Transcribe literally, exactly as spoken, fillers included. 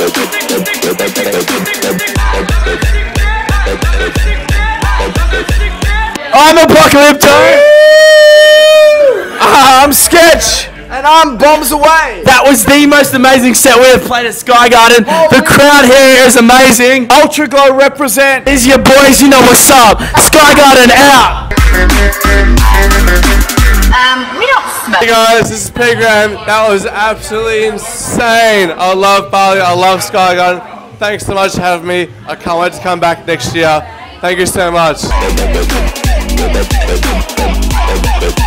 I'm Apocalypto. Uh, I'm Sketch. And I'm Bombs Away. That was the most amazing set we have played at Sky Garden. The crowd here is amazing. Ultra Glow represent. These are your boys, you know what's up. Sky Garden out. Um, we don't smoke. Hey guys, this is Playground. That was absolutely insane. I love Bali. I love Sky Garden. Thanks so much for having me. I can't wait to come back next year. Thank you so much.